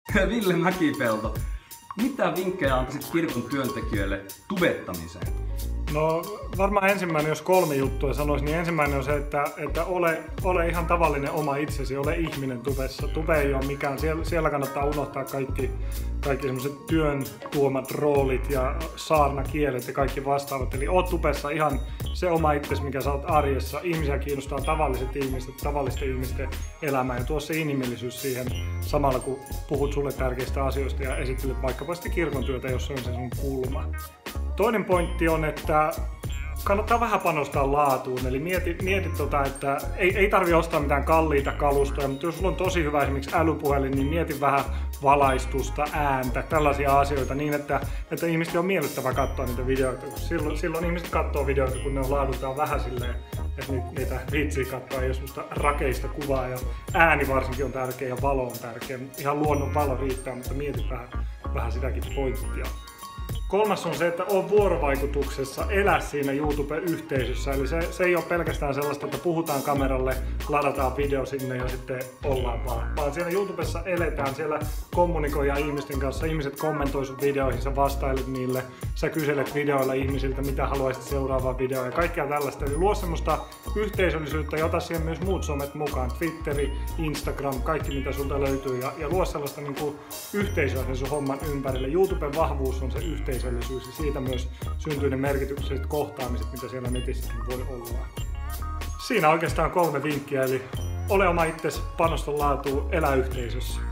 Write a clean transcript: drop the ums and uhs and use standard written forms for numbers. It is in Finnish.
Ville Mäkipelto, mitä vinkkejä antaisit kirkon työntekijöille tubettamiseen? No varmaan ensimmäinen, jos 3 juttua sanoisin, niin ensimmäinen on se, että ole ihan tavallinen oma itsesi, ole ihminen tubessa. Tube ei ole mikään, siellä kannattaa unohtaa kaikki semmoiset työn tuomat roolit ja saarnakielet ja kaikki vastaavat. Eli oot tubessa ihan se oma itsesi, mikä sä oot arjessa. Ihmisiä kiinnostaa tavalliset ihmiset, tavallisten ihmisten elämä ja tuo se inhimillisyys siihen samalla, kun puhut sulle tärkeistä asioista ja esittelet vaikkapa sitä kirkon työtä, jos se on se sun kulma. Toinen pointti on, että kannattaa vähän panostaa laatuun, eli mieti että ei tarvitse ostaa mitään kalliita kalustoja, mutta jos sulla on tosi hyvä esimerkiksi älypuhelin, niin mieti vähän valaistusta, ääntä, tällaisia asioita niin, että ihmisten on miellyttävä katsoa niitä videoita. Silloin ihmiset katsoo videoita, kun ne on laadultaan vähän silleen, että niitä viitsii katsoa, ei ole semmoista rakeista kuvaa ja ääni varsinkin on tärkeä ja valo on tärkeä. Ihan luonnon valo riittää, mutta mieti vähän sitäkin pointtia. Kolmas on se, että on vuorovaikutuksessa, elä siinä YouTube-yhteisössä. Eli se ei ole pelkästään sellaista, että puhutaan kameralle, ladataan video sinne ja sitten ollaan vaan siellä YouTubessa eletään, siellä kommunikoidaan ihmisten kanssa, ihmiset kommentoi sun videoihin, sä vastailet niille, sä kyselet videoilla ihmisiltä, mitä haluaisit seuraavaa videoa ja kaikkea tällaista. Eli luo semmoista yhteisöllisyyttä ja ota siihen myös muut somet mukaan, Twitteri, Instagram, kaikki mitä sulta löytyy ja luo sellaista niin kuin yhteisöä sen sun homman ympärille. YouTuben vahvuus on se yhteisöllisyys ja siitä myös syntyy ne merkitykselliset kohtaamiset, mitä siellä netissäkin voi olla. Siinä oikeastaan 3 vinkkiä, eli ole oma itsesi, panosta laatuun, elä yhteisössä.